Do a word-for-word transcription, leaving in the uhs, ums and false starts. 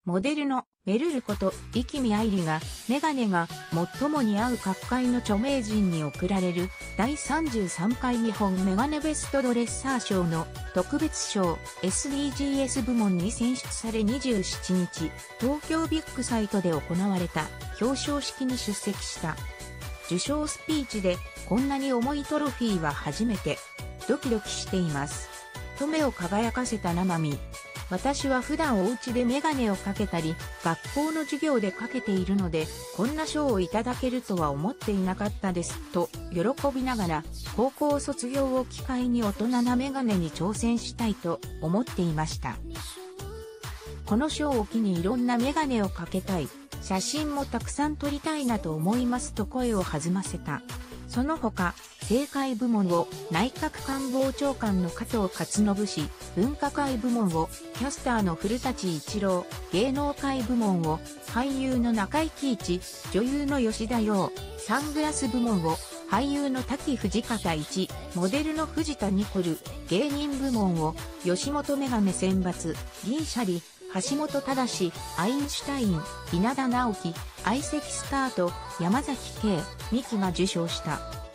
モデルのメルルこと生見愛梨がメガネが最も似合う各界の著名人に贈られるだいさんじゅうさんかい日本メガネベストドレッサー賞の特別賞 エスディージーエス 部門に選出されにじゅうしちにち東京ビッグサイトで行われた表彰式に出席した。受賞スピーチでこんなに重いトロフィーは初めてドキドキしています。と目を輝かせた生身。私は普段お家でメガネをかけたり、学校の授業でかけているので、こんな賞をいただけるとは思っていなかったです、と喜びながら、高校卒業を機会に大人なメガネに挑戦したいと思っていました。この賞を機にいろんなメガネをかけたい、写真もたくさん撮りたいなと思いますと声を弾ませた。その他、政界部門を内閣官房長官の加藤勝信氏、文化界部門をキャスターの古舘一郎、芸能界部門を俳優の中井貴一、女優の吉田羊、サングラス部門を俳優の滝藤方一、モデルの藤田ニコル、芸人部門を吉本メガネ選抜、銀シャリ、橋本忠、アインシュタイン、稲田直樹、相席スタート、山崎圭、ミキが受賞した。